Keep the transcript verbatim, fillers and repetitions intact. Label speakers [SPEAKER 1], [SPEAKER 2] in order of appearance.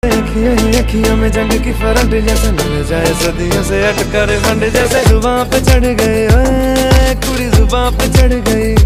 [SPEAKER 1] अखियों में जंग की फरंट जैसे मिल जाए सदियों से अटकर फंड जैसे जुबां पे चढ़ गए, ओए कुड़ी जुबां पे चढ़ गई।